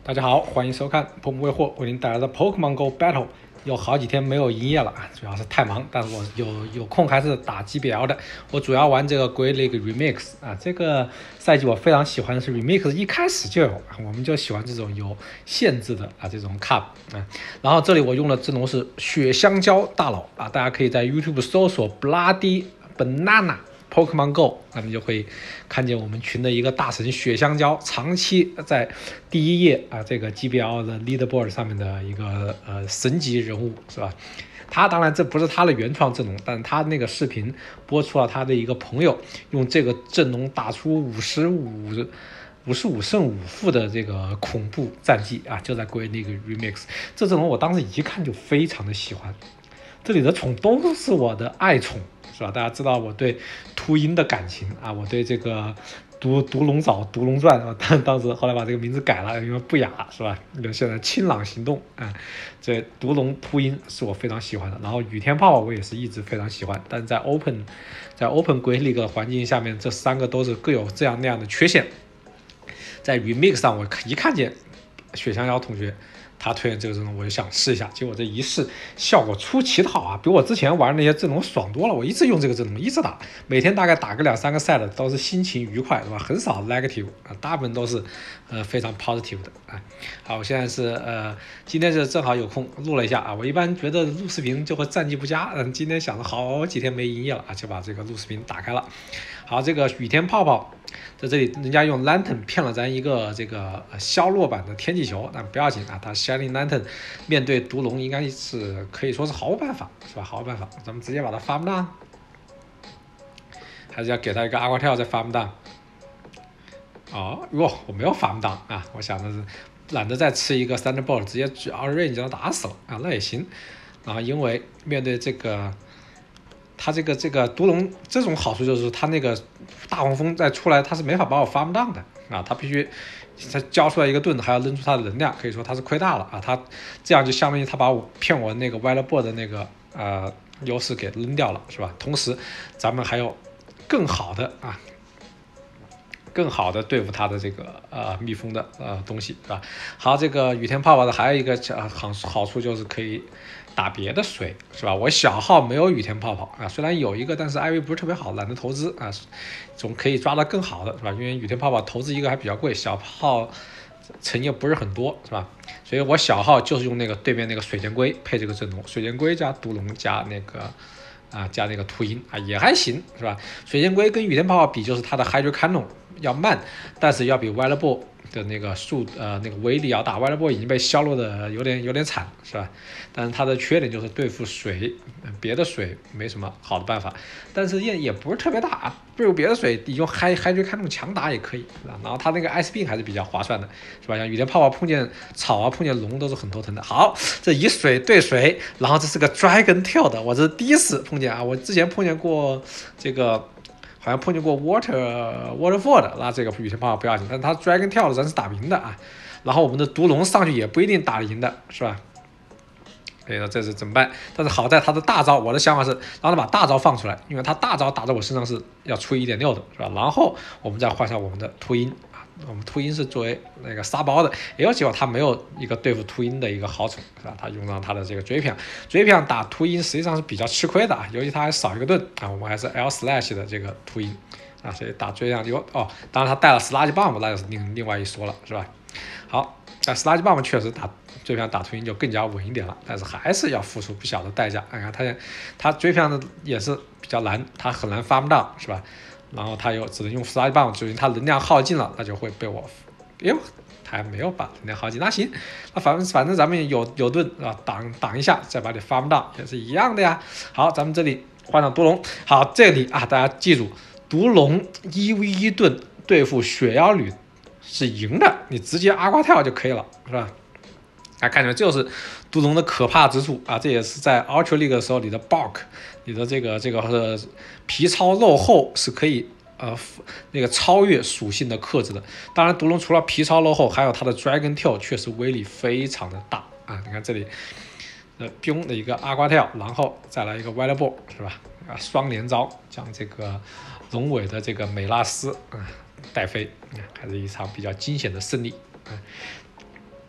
大家好，欢迎收看澎湃货为您带来的 Pokemon Go Battle。有好几天没有营业了啊，主要是太忙，但是我有空还是打 GBL 的。我主要玩这个 Great League Remix 啊，这个赛季我非常喜欢的是 Remix， 一开始就有，我们就喜欢这种有限制的啊这种 Cup 啊。然后这里我用的阵容是雪香蕉大佬啊，大家可以在 YouTube 搜索 Bloody Banana。Pokemon Go， 那么就会看见我们群的一个大神雪香蕉，长期在第一页啊这个 GBL 的 Leaderboard 上面的一个神级人物，是吧？他当然这不是他的原创阵容，但他那个视频播出了他的一个朋友用这个阵容打出55胜5负的这个恐怖战绩啊，就在Great League Remix。这阵容我当时一看就非常的喜欢，这里的宠都是我的爱宠。是吧？大家知道我对秃鹰的感情啊，我对这个独龙藻、独龙传啊，当时后来把这个名字改了，因为不雅，是吧？现在清朗行动啊，这独龙秃鹰是我非常喜欢的。然后雨天泡泡我也是一直非常喜欢，但是在 Open Great League 环境下面，这三个都是各有这样那样的缺陷。在 Remix 上，我一看见雪香蕉同学他推荐这个阵容，我就想试一下，结果这一试效果出奇的好啊，比我之前玩那些阵容爽多了。我一直用这个阵容，一直打，每天大概打个2-3个赛的，都是心情愉快，是吧？很少 negative 啊，大部分都是非常 positive 的啊。好，我现在是今天是正好有空录了一下啊。我一般觉得录视频就会战绩不佳，今天想着好几天没营业了啊，就把这个录视频打开了。好，这个雨天泡泡在这里，人家用 Lantern 骗了咱一个这个削弱版的天气球，但不要紧啊，他 Shining Lantern 面对毒龙应该是可以说是毫无办法，是吧？毫无办法，咱们直接把它 farm down， 还是要给他一个阿瓜跳再 farm down。哦，哟，我没有 farm down 啊，我想的是懒得再吃一个 Thunderbolt， 直接举 Range 就能打死了啊，那也行。然后因为面对这个。他这个毒龙这种好处就是他那个大黄蜂再出来，他是没法把我 farm down 的啊，他必须他交出来一个盾，还要扔出他的能量，可以说他是亏大了啊，他这样就相当于他把我骗我那个 Wilderboard 的那个优势给扔掉了，是吧？同时咱们还有更好的对付它的这个蜜蜂的东西，是吧？好，这个雨天泡泡的还有一个好处就是可以打别的水，是吧？我小号没有雨天泡泡啊，虽然有一个，但是 IV 不是特别好，懒得投资啊，总可以抓到更好的，是吧？因为雨天泡泡投资一个还比较贵，小号成也不是很多，是吧？所以我小号就是用那个对面那个水箭龟配这个阵容，水箭龟加毒龙加那个。加那个秃鹰啊也还行，是吧？水箭龟跟雨天泡泡比，就是它的 Hydro Cannon 要慢，但是要比 Wilderboard 的那个那个威力要大。Wilderboard 已经被削弱的有点惨，是吧？但是它的缺点就是对付水，别的水没什么好的办法，但是也不是特别大啊。对付别的水，你用 Hydro Cannon 强打也可以，是吧？然后它那个 Ice Beam 还是比较划算的，是吧？像雨天泡泡碰见草啊，碰见龙都是很头疼的。好，这一水对水，然后这是个 Dragon Tail 的，我这是第一次碰见啊，我之前碰见过这个。好像碰见过 Waterford， 那这个雨天泡泡不要紧，但是他 Dragon Tail 的人是打不赢的啊。然后我们的毒龙上去也不一定打得赢的，是吧？所以说这是怎么办？但是好在他的大招，我的想法是让他把大招放出来，因为他大招打在我身上是要出1.6的，是吧？然后我们再换上我们的秃鹰啊，我们秃鹰是作为那个沙包的，也有结果他没有一个对付秃鹰的一个好处，是吧？他用上他的这个追片打秃鹰实际上是比较吃亏的啊，尤其他还少一个盾啊，我们还是 L slash 的这个秃鹰啊，所以打追上就当然他带了 Sludge Bomb， 那就是另外一说了，是吧？好，但 Sludge Bomb 确实追片打秃鹰就更加稳一点了，但是还是要付出不小的代价。看看他追片的也是比较难，他很难 farm down， 是吧？然后他又只能用 Sludge Bomb， 就是他能量耗尽了，那就会被我，他还没有把能量耗尽，那行，那反正咱们有盾啊，挡一下，再把你 farm down 也是一样的呀。好，咱们这里换上毒龙，好，这里啊，大家记住，毒龙1v1盾对付雪妖女是赢的，你直接阿瓜跳就可以了，是吧？看起来这就是毒龙的可怕之处啊！这也是在 Ultra League 的时候，你的 bulk， 你的这个皮糙肉厚是可以那个超越属性的克制的。当然，毒龙除了皮糙肉厚，还有它的 Dragon Tail 确实威力非常的大啊！你看这里，biu 的一个阿瓜跳，然后再来一个 Wilderboard， 是吧？双连招将这个龙尾的这个美拉斯带飞，还是一场比较惊险的胜利啊！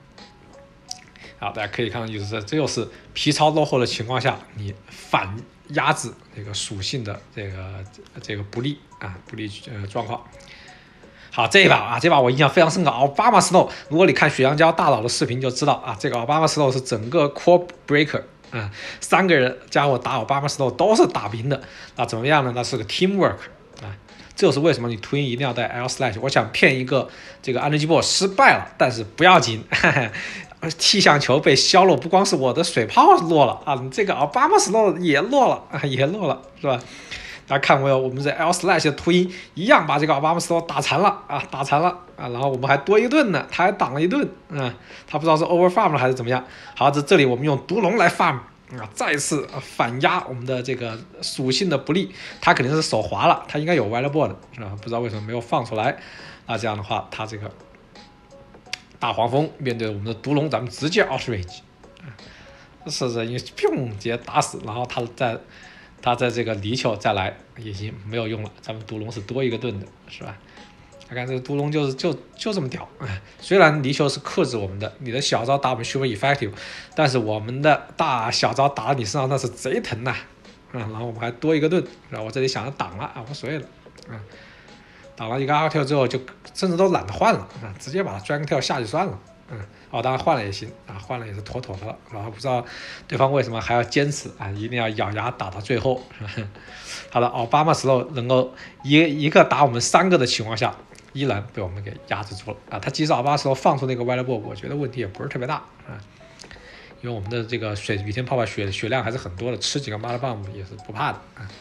啊，大家可以看到，就是这就是皮超落后的情况下，你反压制这个属性的这个不利状况。好，这一把我印象非常深刻。奥巴马 Snow， 如果你看雪羊胶大佬的视频就知道啊，这个奥巴马 Snow 是整个 Core Breaker 啊，3个人家伙打奥巴马 Snow 都是打平的。那怎么样呢？那是个 teamwork 啊，这就是为什么你图音一定要带 L slash。我想骗一个这个 Energy Ball 失败了，但是不要紧，气象球被削弱，不光是我的水炮落了啊，你这个奥巴马 Snow 也落了啊，也落了，是吧？大家看过我们这 L slash 的图音一样把这个奥巴马 Snow 打残了啊，然后我们还多一个盾呢，他还挡了一盾啊，他不知道是 over farm 了还是怎么样。好，这里我们用毒龙来 farm 啊，再次反压我们的这个属性的不利，他肯定是手滑了，他应该有 wild board 是吧？不知道为什么没有放出来。那这样的话，他这个大黄蜂面对我们的毒龙，咱们直接 outrage 啊，是因为砰直接打死，然后他在这个泥鳅再来已经没有用了，咱们毒龙是多一个盾的，是吧？看看这个毒龙就这么屌，虽然泥鳅是克制我们的，你的小招打我们 super effective， 但是我们的大小招打到你身上那是贼疼呐，然后我们还多一个盾，然后我这里想着挡了啊，无所谓了，挡了一个 R 跳之后就甚至都懒得换了啊，直接把它 Dragon Tail 下去算了。当然换了也行啊，换了也是妥妥的了。然后不知道对方为什么还要坚持啊，一定要咬牙打到最后。好的，奥巴马 Slow 能够一个打我们3个的情况下，依然被我们给压制住了啊。他即使奥巴马 Slow 放出那个 Wild Boar， 我觉得问题也不是特别大啊，因为我们的这个雨天泡泡血量还是很多的，吃几个 Mother Bomb 也是不怕的啊。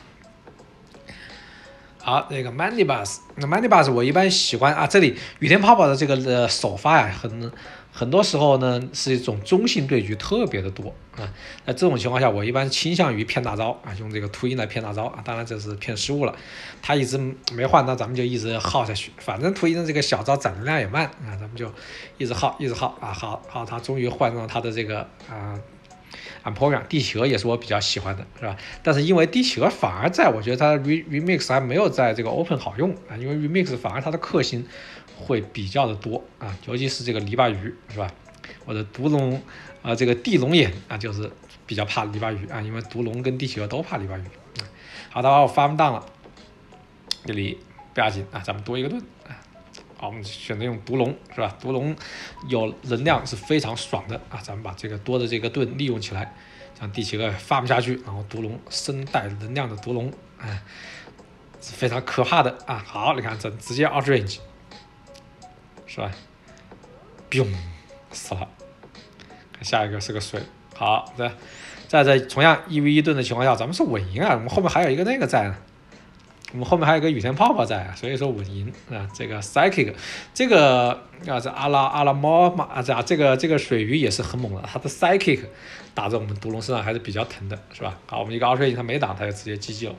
好，这个 Mandibus， 那 Mandibus 我一般喜欢啊，这里雨天泡泡的这个首发呀，很多时候呢是一种中性对局特别的多啊。那这种情况下，我一般倾向于骗大招啊，用这个秃鹰来骗大招啊。当然这是骗失误了，他一直没换，那咱们就一直耗下去。反正秃鹰的这个小招攒能量也慢啊，咱们就一直耗啊，好，他终于换上他的这个Empoleon 地企鹅也是我比较喜欢的，是吧？但是因为地企鹅反而在我觉得它 remix 还没有在这个 open 好用啊，因为 remix 反而它的克星会比较的多啊，尤其是这个篱笆鱼，是吧？我的毒龙这个地龙眼啊，就是比较怕篱笆鱼啊，因为毒龙跟地企鹅都怕篱笆鱼。好的，我 farm down 了，这里不要紧啊，咱们多一个盾啊。好，我们选择用毒龙是吧？毒龙有能量是非常爽的啊！咱们把这个多的这个盾利用起来，让第7个发不下去，然后毒龙身带能量的毒龙，是非常可怕的啊！好，你看这直接 outrage 是吧？biu 死了，看下一个是个水。好，在这同样1v1盾的情况下，咱们是稳赢啊！我们后面还有一个那个在呢。我们后面还有一个雨天泡泡在，所以说稳赢啊。这个 psychic， 这个啊，这阿拉猫嘛啊，这个水鱼也是很猛的，它的 psychic 打在我们毒龙身上还是比较疼的，是吧？好，我们一个 outrage 他没挡，他就直接 GG 了。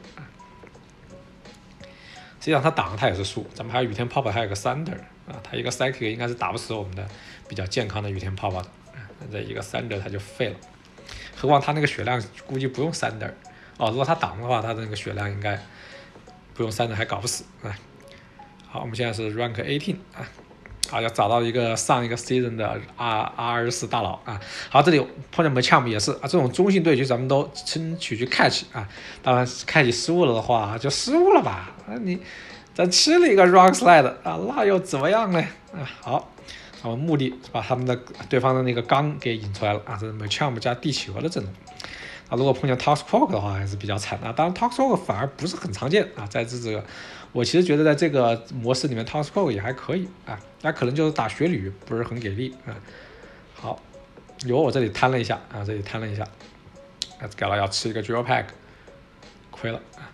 实际上他挡了他也是输，咱们还有雨天泡泡，还有个 thunder 啊，他一个 psychic 应该是打不死我们的比较健康的雨天泡泡的，这一个 thunder 他就废了。何况他那个血量估计不用thunder哦，如果他挡的话，他的那个血量应该。不用3人还搞不死啊！好，我们现在是 rank 18啊，好，要找到上一个 season 的 R24大佬啊。好，这里碰见 Machamp 也是啊，这种中性对局咱们都争取去 catch 啊。当然 catch 失误了的话就失误了吧，咱吃了一个 rock slide 啊，那又怎么样呢？啊，好，我们目的是把他们的对方的那个缸给引出来了啊，这是 Machamp 加地企鹅的阵容。如果碰见 Toxicroak 的话，还是比较惨啊。当然 Toxicroak 反而不是很常见啊，在这个，我其实觉得在这个模式里面 Toxicroak 也还可以啊，那可能就是打雪铝不是很给力啊。好，我这里摊了一下啊，改了要吃一个 Drill Pack， 亏了啊。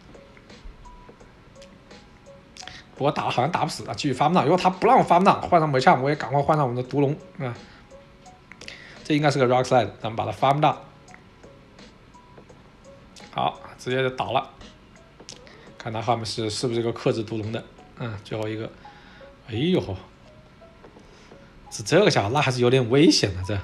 不过好像打不死啊，继续发不到。如果他不让我发不到，换上 Machamp 我也赶快换上我们的毒龙啊。这应该是个 Rock Slide， 咱们把它发不到。好，直接就倒了，看他后面是不是个克制毒龙的，最后一个，哎呦，是这个小子，那还是有点危险的这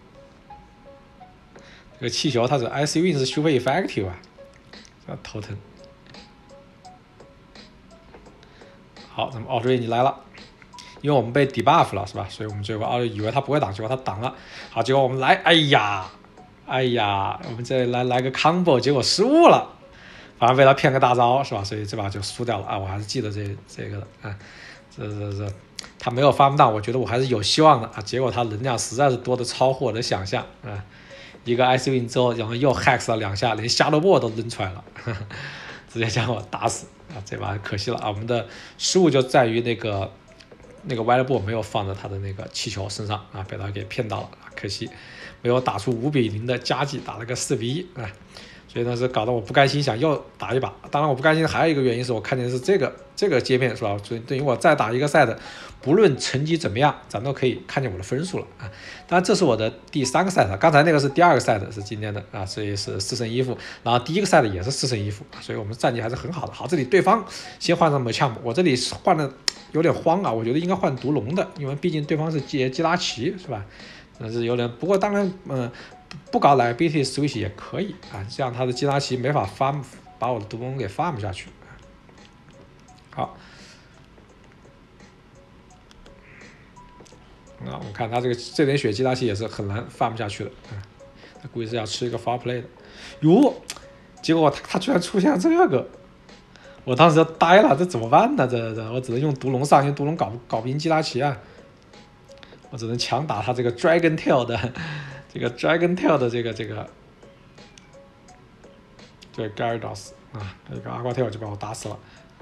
个气球它是 IC Win 是 super effective 啊，头疼。好，咱们 outrage 来了， 因为我们被 debuff 了是吧？所以我们结果以为他不会挡，结果他挡了。好，结果我们来，哎呀，我们这来个 combo， 结果失误了，反而被他骗个大招是吧？所以这把就输掉了啊！我还是记得这个的啊，这他没有 farm down， 我觉得我还是有希望的啊。结果他能量实在是多的超乎我的想象啊！一个 IC win 之后，然后又 hex 了2下，连下路波都扔出来了，直接将我打死啊！这把可惜了啊！我们的失误就在于那个 Wild 没有放在他的那个气球身上啊，被他给骗到了啊！可惜没有打出5-0的佳绩，打了个4-1啊！所以呢是搞得我不甘心，想又打一把。当然我不甘心还有一个原因是我看见是这个界面是吧？所以等于我再打一个赛的，不论成绩怎么样，咱都可以看见我的分数了啊。当然这是我的第3个赛的，刚才那个是第2个赛的，是今天的啊，所以是4胜1负。然后第1个赛的也是4胜1负，所以我们战绩还是很好的。好，这里对方先换上Machamp，我这里换的有点慌啊，我觉得应该换毒龙的，因为毕竟对方是基拉奇是吧？但是有点，不过当然不搞liability switch 也可以啊，这样他的基拉奇没法把我的毒龙给 farm 下去。好，那我们看他这点血基拉奇也是很难 farm 下去的啊，他估计是要吃一个 foul play 的。哟，结果他居然出现了这个，我当时就呆了，这怎么办呢？这我只能用毒龙上，因为毒龙搞不赢基拉奇啊，我只能强打他这个 Dragon Tail 的这个 Gyarados 啊，这个阿瓜跳就把我打死了，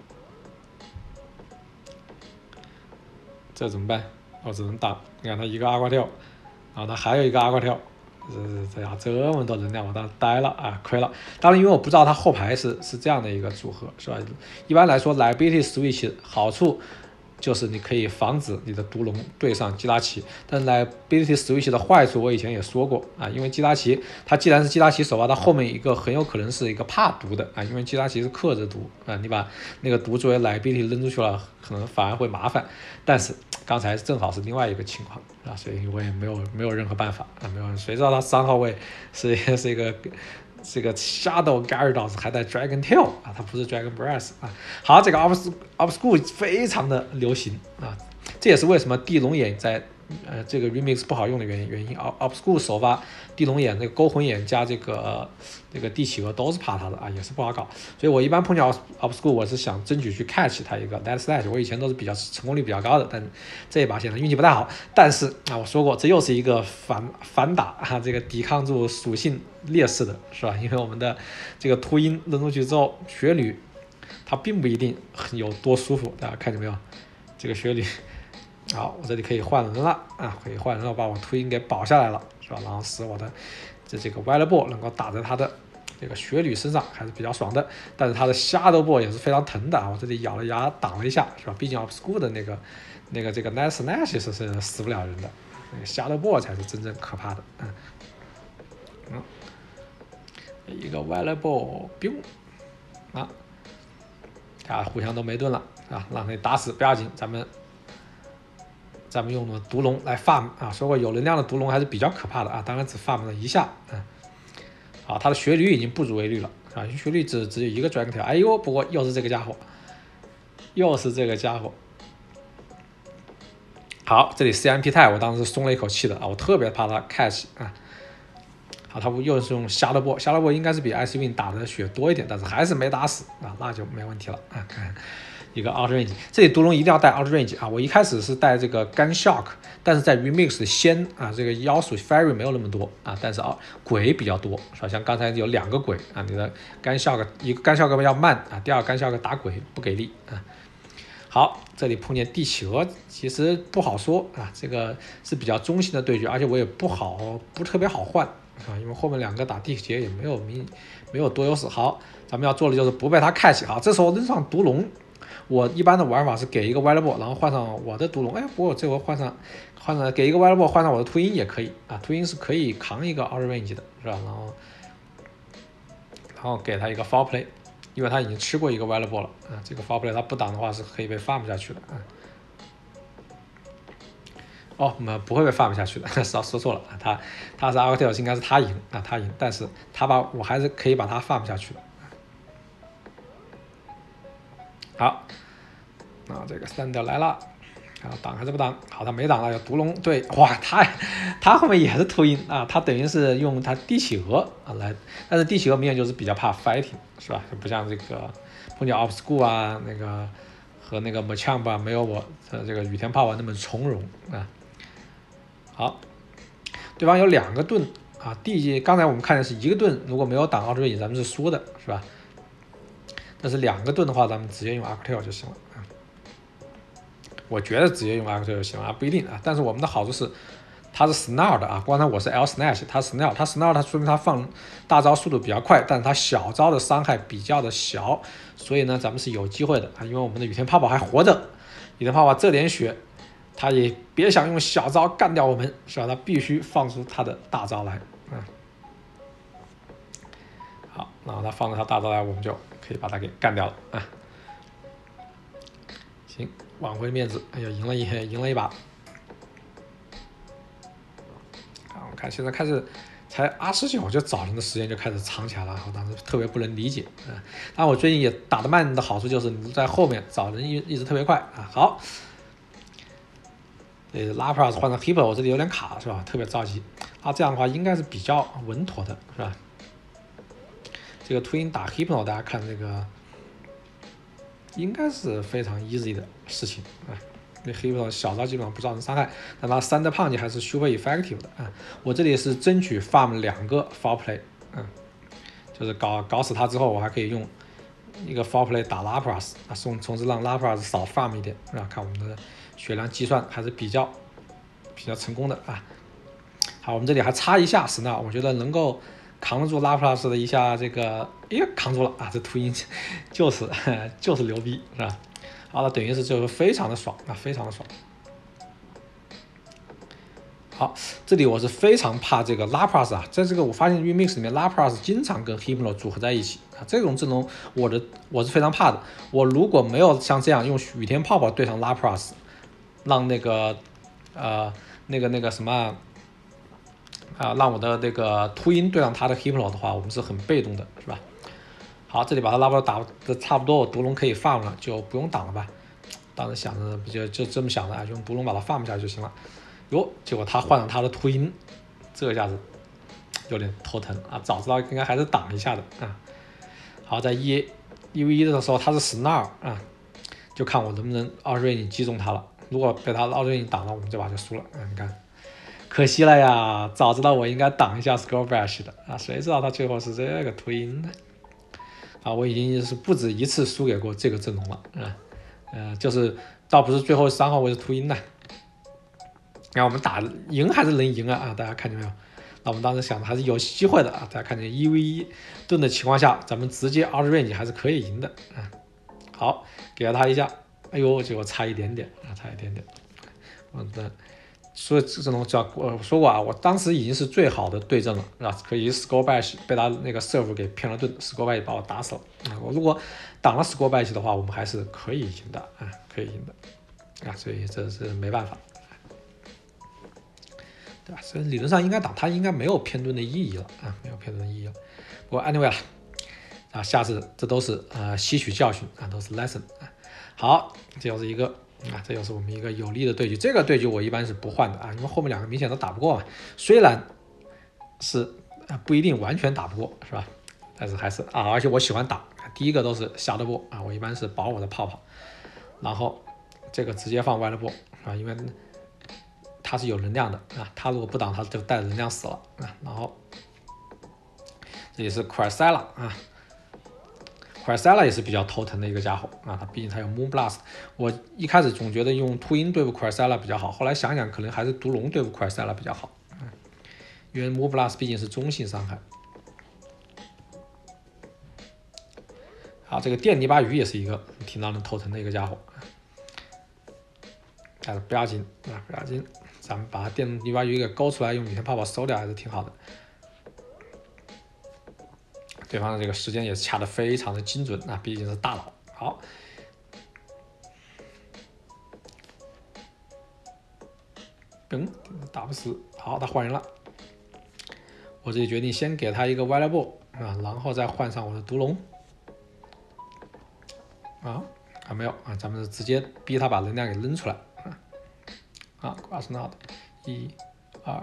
这怎么办？我只能打，你看他一个阿瓜跳，然后他还有一个阿瓜跳，这么多能量，我当时呆了啊，亏了。当然，因为我不知道他后排是这样的一个组合，是吧？一般来说 ，liability switch 好处就是你可以防止你的毒龙对上基拉奇，但是 liability switch 的坏处我以前也说过啊，因为基拉奇它既然是基拉奇手吧，它后面一个很有可能是一个怕毒的啊，因为基拉奇是克制毒啊，你把那个毒作为 liability 扔出去了，可能反而会麻烦。但是刚才正好是另外一个情况啊，所以我也没有任何办法啊，没有，谁知道他3号位是一个。这个 Shadow Gyarados 还带 Dragon Tail 啊，它不是 Dragon Breath 啊。好，这个 Obscure 非常的流行啊，这也是为什么地龙眼在这个 Remix 不好用的原因。Obscure 首发地龙眼、这个勾魂眼加这个地企鹅都是怕它的啊，也是不好搞。所以我一般碰见 Obscure 我是想争取去 catch 它一个 Dead Slash， 我以前都是成功率比较高的，但这一把显得运气不太好。但是啊，我说过这又是一个反打啊，这个抵抗住属性劣势的是吧？因为我们的这个秃鹰扔出去之后，雪女它并不一定有多舒服，大家看见没有？这个雪女。好，我这里可以换人了啊，可以换人了，把我秃鹰给保下来了，是吧？然后使我的这个 Wild Ball 能够打在他的这个雪女身上，还是比较爽的。但是他的 Shadow Ball 也是非常疼的啊，我这里咬了牙挡了一下，是吧？毕竟 Obscure 的这个 Night Slash 是死不了人的，那个 Shadow Ball 才是真正可怕的。一个 Wild Ball biu 啊，大家互相都没盾了啊，让你打死不要紧，咱们用的毒龙来 farm 啊，说过有能量的毒龙还是比较可怕的啊，当然只 farm 了1下啊。好，他的血率已经不足为虑了啊，血率只有一个 Dragon Tail， 哎呦，不过又是这个家伙。好，这里 CMP 泰我当时松了一口气的啊，我特别怕他 catch 啊。好，他又是用Shadow Ball，Shadow Ball 应该是比 Ice Wing 打的血多一点，但是还是没打死啊，那就没问题了啊。看一个 Out Range， 这里毒龙一定要带 Out Range 啊！我一开始是带这个Gun Shock， 但是在 Remix 先啊，这个妖术 Fairy 没有那么多啊，但是鬼比较多，是吧？像刚才有2个鬼啊，你的Gun Shock一个Gun Shock要慢啊，第二个Gun Shock打鬼不给力啊。好，这里碰见地企鹅，其实不好说啊，这个是比较中性的对决，而且我也不特别好换啊，因为后面2个打地劫也没有多优势。好，咱们要做的就是不被他catch。好，这时候扔上毒龙。我一般的玩法是给一个 Wild Ball， 然后换上我的毒龙。哎，不过这回换上给一个 Wild Ball， 换上我的秃鹰也可以啊。秃鹰是可以扛一个 Out Range 的，是吧？然后给他一个 Foul Play， 因为他已经吃过一个 Wild Ball 了啊。这个 Foul Play 他不挡的话是可以被 farm 下去的啊。哦，不会被 farm 下去的，说错了啊。他是 Altair， 应该是他赢啊，他赢，但是我还是可以把他 farm 下去的。好，那这个3调来了， 挡还是不挡？好，他没挡到，有毒龙。对，哇，他后面也是秃鹰啊，他等于是用他帝企鹅啊来，但是帝企鹅明显就是比较怕 fighting， 是吧？就不像这个碰见 obscure 啊，那个和那个 machamp 啊，没有我这个雨天炮啊那么从容啊。好，对方有2个盾啊，刚才我们看的是1个盾，如果没有挡奥瑞影，咱们是输的，是吧？但是2个盾的话，咱们直接用 Arctail 就行了啊。我觉得直接用 Arctail 就行了，不一定啊。但是我们的好处是，它是 Snarl 的啊。刚才我是 L Snash， 它 Snarl， 它 Snarl 它说明它放大招速度比较快，但是它小招的伤害比较的小，所以呢，咱们是有机会的啊。因为我们的雨天泡泡还活着，雨天泡泡这点血，他也别想用小招干掉我们，是吧？他必须放出他的大招来啊。好，然后他放出他大招来，我们就可以把他给干掉了啊。行，挽回面子，哎呀，赢了一把。好，我们看现在开始才29，就早晨的时间就开始藏起来了，我当时特别不能理解啊。但我最近也打得慢的好处就是你在后面早晨一直特别快啊。好，拉普拉斯换成 Hippo， 我这里有点卡是吧？特别着急啊。这样的话应该是比较稳妥的是吧？这个秃鹰打 Hippo， 大家看这个应该是非常 easy 的事情啊。那 Hippo 小招基本上不造成伤害，但它3的胖击还是 super effective 的啊。我这里是争取 farm 2个 foul play， 就是搞死它之后，我还可以用一个 foul play 打 Lapras 啊，从此让 Lapras 少 farm 一点啊。看我们的血量计算还是比较成功的啊。好，我们这里还差一下Snarl，我觉得能够扛得住拉普拉斯的一下这个，扛住了啊！这秃鹰就是牛逼是吧？好了，等于是就是非常的爽啊，非常的爽。好，这里我是非常怕这个拉普拉斯啊，在这个我发现 remix 里面拉普拉斯经常跟 Hypno 组合在一起啊，这种阵容我是非常怕的。我如果没有像这样用雨天泡泡对上拉普拉斯，让那个那个什么让我的那个秃鹰对上他的 Hypno 的话，我们是很被动的，是吧？好，这里把他拉波打的差不多，我毒龙可以 farm 了，就不用挡了吧？当时想着就这么想的啊，用毒龙把他 farm 下就行了。哟，结果他换了他的秃鹰，这下子有点头疼啊！早知道应该还是挡一下的啊。好，在1v1的时候他是 Snarl 啊，就看我能不能奥瑞尼击中他了。如果被他奥瑞尼挡了，我们这把就输了。你看。可惜了呀，早知道我应该挡一下 Skull Bash 的啊，谁知道他最后是这个秃鹰呢？啊，我已经是不止一次输给过这个阵容了啊，就是倒不是最后3号位是秃鹰的，然后我们打赢还是能赢啊，大家看见没有？那我们当时想的还是有机会的啊，大家看见1v1盾的情况下，咱们直接 out range 还是可以赢的啊。好，给了他一下，哎呦，结果差一点点啊，差一点点，所以这种我说过啊，我当时已经是最好的对阵了，是吧？可以 Skull Bash 被他那个 serve 给骗了盾 ，Skull Bash 把我打死了啊！我如果挡了 Skull Bash 的话，我们还是可以赢的啊，可以赢的啊！所以这是没办法，对吧？所以理论上应该挡，他应该没有骗盾的意义了啊，没有骗盾的意义了。不过 anyway 啊，下次这都是吸取教训啊，都是 lesson 啊。好，这又是一个。这又是我们一个有利的对局。这个对局我一般是不换的啊，因为后面2个明显都打不过嘛。虽然是不一定完全打不过，是吧？但是还是而且我喜欢打。第一个都是下的波啊，我一般是保我的泡泡，然后这个直接放歪了波啊，因为它是有能量的啊，它如果不挡，它就带着能量死了啊。然后这也是库尔塞拉啊。Quasella 也是比较头疼的一个家伙啊，他毕竟他有 Moon Blast。我一开始总觉得用秃鹰对付 Quasella 比较好，后来想想可能还是毒龙对付 Quasella 比较好，因为 Moon Blast 毕竟是中性伤害。好，这个电泥巴鱼也是一个挺让人头疼的一个家伙，但是不要紧啊，不要紧，咱们把电泥巴鱼给勾出来，用雨天泡泡收掉还是挺好的。对方的这个时间也是掐得非常的精准啊，毕竟是大佬。好，打不死。好，他换人了。我这里决定先给他一个 Valuable 啊，然后再换上我的毒龙。没有啊，咱们直接逼他把能量给扔出来啊。 啊 ，Grassnode， 1、2，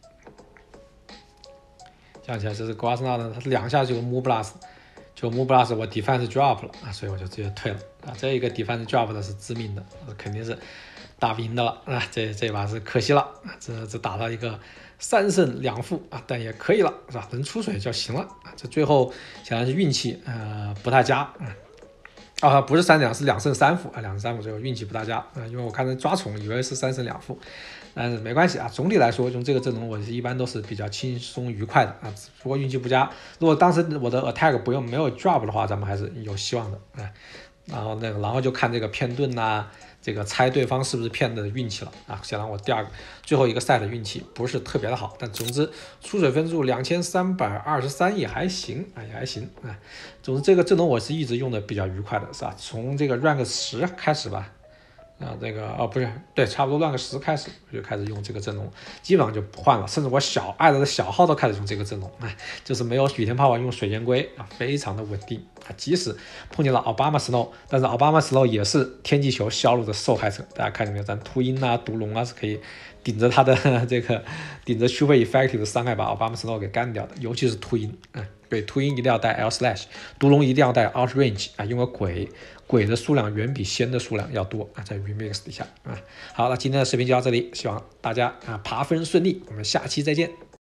想起来这是 Grassnode， 它2下就 Move Blast， 就 Move Blast 我 Defense Drop 了啊，所以我就直接退了啊。这一个 Defense Drop 的是致命的，肯定是打不赢的了啊。这把是可惜了，这打到一个3胜2负啊，但也可以了是吧？能出水就行了啊。这最后显然是运气不太佳啊，不是3胜2，是2胜3负啊，2胜3负，最后运气不大佳啊，因为我看人抓虫以为是3胜2负，但是没关系啊。总体来说，用这个阵容我一般都是比较轻松愉快的啊。如果运气不佳，如果当时我的 attack 没有 drop 的话，咱们还是有希望的啊。然后就看这个骗盾呐，这个猜对方是不是骗的运气了啊。显然我最后一个赛的运气不是特别的好，但总之出水分数2323也还行啊，也还行啊。总之这个阵容我是一直用的比较愉快的，是吧？从这个 rank 10开始吧。这个不是对，差不多rank 10开始我就开始用这个阵容，基本上就不换了，甚至我艾德的小号都开始用这个阵容，就是没有雨天泡泡用水箭龟啊，非常的稳定啊。即使碰见了奥巴马 Snow， 但是奥巴马 Snow 也是天际球销路的受害者，大家看见没有？咱秃鹰啊、毒龙啊是可以顶着他的顶着 super effective 的伤害把奥巴马 Snow 给干掉的，尤其是秃鹰对，秃鹰一定要带 L slash， 毒龙一定要带 outrange 啊，因为鬼的数量远比仙的数量要多啊，在 remix 底下啊。好，那今天的视频就到这里，希望大家爬分顺利，我们下期再见。